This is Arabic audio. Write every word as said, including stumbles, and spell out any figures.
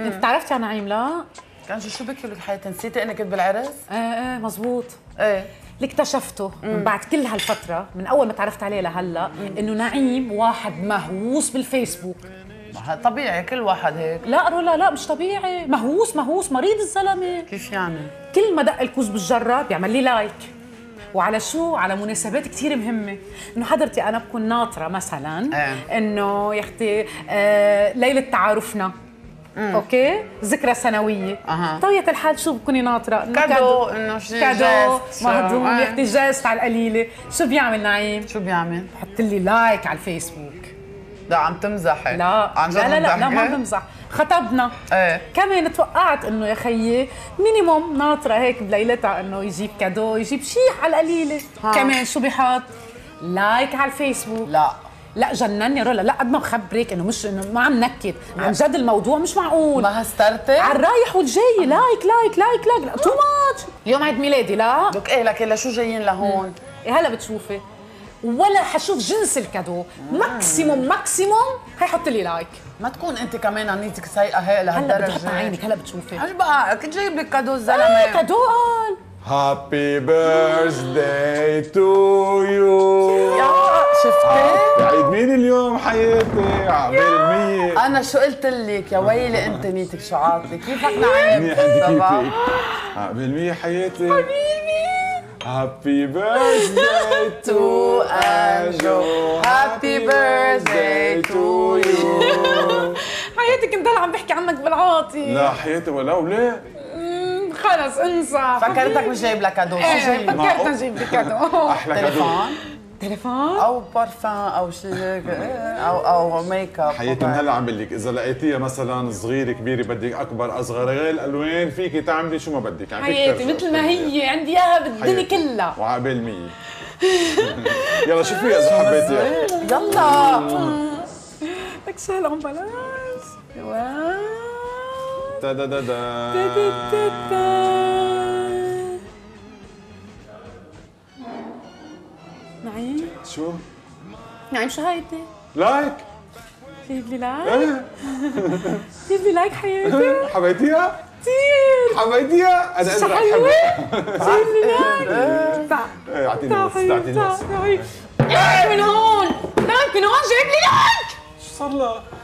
انت تعرفتي على نعيم؟ لا كان شو شو بكي لك حياتي، نسيتي اني كنت بالعرس؟ ايه ايه مزبوط. ايه اللي اكتشفته من بعد كل هالفتره من اول ما تعرفت عليه لهلا انه نعيم واحد مهووس بالفيسبوك. طبيعي كل واحد هيك. لا رولا لا مش طبيعي، مهووس مهووس مريض الزلمه. كيف يعني؟ كل ما دق الكوز بالجره بيعمل لي لايك. وعلى شو؟ على مناسبات كثير مهمه. انه حضرتي انا بكون ناطره مثلا اه. انه يا اختي آه ليله تعارفنا. مم. اوكي ذكرى سنويه. اها طبيعه الحال شو بكوني ناطره؟ كادو انه شيء كادو مهضوم اه. يا اختي جاست على القليله. شو بيعمل نعيم؟ شو بيعمل؟ بحط لي لايك على الفيسبوك. لا عم تمزحي. لا عن جد لا لا, لا, لا ما بتضحكي؟ بمزح. خطبنا ايه كمان توقعت انه يا خيي مينيموم ناطره هيك بليلتها انه يجيب كادو يجيب شيء على القليله. كمان شو بيحط؟ لايك على الفيسبوك. لا لا جنني رولا. لا قد ما بخبرك انه مش انه ما عم نكت عن جد الموضوع مش معقول. ما هسترتي؟ على الرايح والجاي لايك لايك لايك لايك لا تو ماتش. اليوم عيد ميلادي لا لك ايه لك لشو جايين لهون؟ إيه هلا بتشوفي ولا حشوف جنس الكادو. ماكسيموم ماكسيموم هيحط لي لايك. ما تكون انت كمان نيتك سيئه هيك هلا لهالدرجه. بتحط عينك هلا بتشوفي. ايش بقى كنت جايب لك كادو الزلمه. ايه كادو قال هابي بيرثداي تو يو. شفتي؟ عيد مين اليوم حياتي؟ عقبال المية. انا شو قلت لك يا ويلي انت نيتك شو عاطلة. كيفك نعيم؟ منيح انت كيفك؟ عقبال المية حياتي. حبيبي هابي بيرثداي تو انجو هابي بيرثداي تو يو. حياتي كنت هلا عم بحكي عنك بالعاطي. لا حياتي ولو ليه؟ مم، خلص انسى. فكرتك مش جايب لك كادو. شو ايه جايب؟ فكرت اجيب لك كادو. احلى كادو. تليفون تليفون او بارفان او شيء هيك او او ميك اب. حياتي من هلا عم بقول لك اذا لقيتيها مثلا صغيره كبيره بدك اكبر اصغر غير الالوان فيكي تعملي شو ما بدك يعني. حياتي مثل ما هي عندي اياها بالدنيا كلها. وعقبال مية. يلا شوفي اذا حبيتيها. يلا لك سهل عم بلاش. دا دا دا دا. نعيم شو؟ نعيم شو هيدي؟ لايك؟ جيب لي لايك؟ ايه جيب لي لايك حياتي. حبيتيها؟ كثير حبيتيها؟ انا قادر حلوة. احبها. جيب لي لايك. تعال ايه اعطيني نص اعطيني نص. تعال من هون. تعال من هون جيب لي لايك. شو صار لها؟